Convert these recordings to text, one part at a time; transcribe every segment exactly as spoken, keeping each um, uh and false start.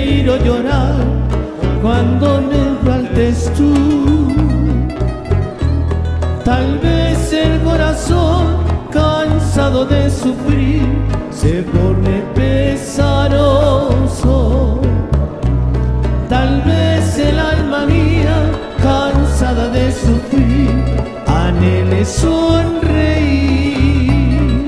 reír o llorar cuando me faltes tú. Tal vez el corazón cansado de sufrir se pone pesaroso. Tal vez el alma mía cansada de sufrir anhele sonreír.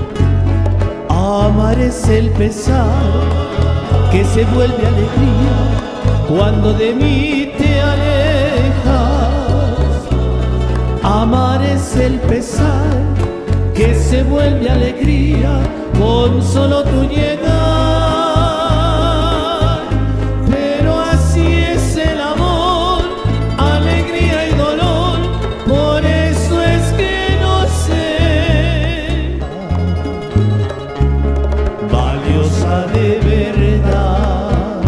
Amar es el pesar que se vuelve alegría cuando de mí te alejas. Amar es el pesar que se vuelve alegría con solo tu llegar. Pero así es el amor, alegría y dolor, por eso es que no sé, valiosa de verdad.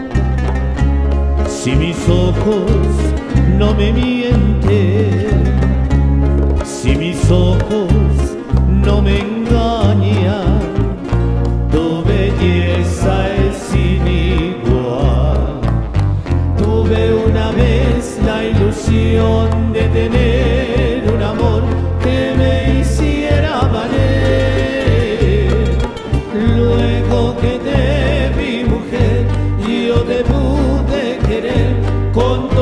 Si mis ojos no me mienten, si mis ojos no me engañan, tu belleza es sin igual. Tuve una vez la ilusión de tener un amor que me hiciera valer. Luego que te vi mujer, yo te pude querer con